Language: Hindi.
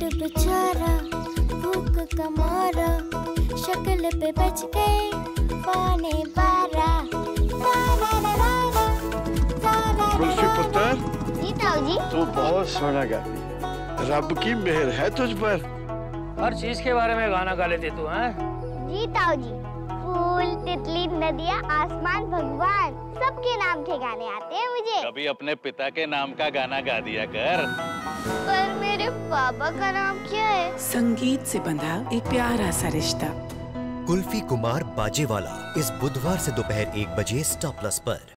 बेचारा भूख का मारा, शक्ल पे बच गए पौने 12। कुल्फी पुत्र, जी ताऊ जी। तू बहुत सोना गाती है, रब की मेहर है तुझ पर। हर चीज के बारे में गाना गा लेती तू, हैं? जी ताऊ जी, फूल, तितली, नदियाँ, आसमान, भगवान सबके नाम के गाने आते हैं मुझे। कभी अपने पिता के नाम का गाना गा दिया कर। पर मेरे पापा का नाम क्या है? संगीत से बंधा एक प्यारा सा रिश्ता। कुल्फी कुमार बाजेवाला इस बुधवार से दोपहर 1 बजे स्टार प्लस पर।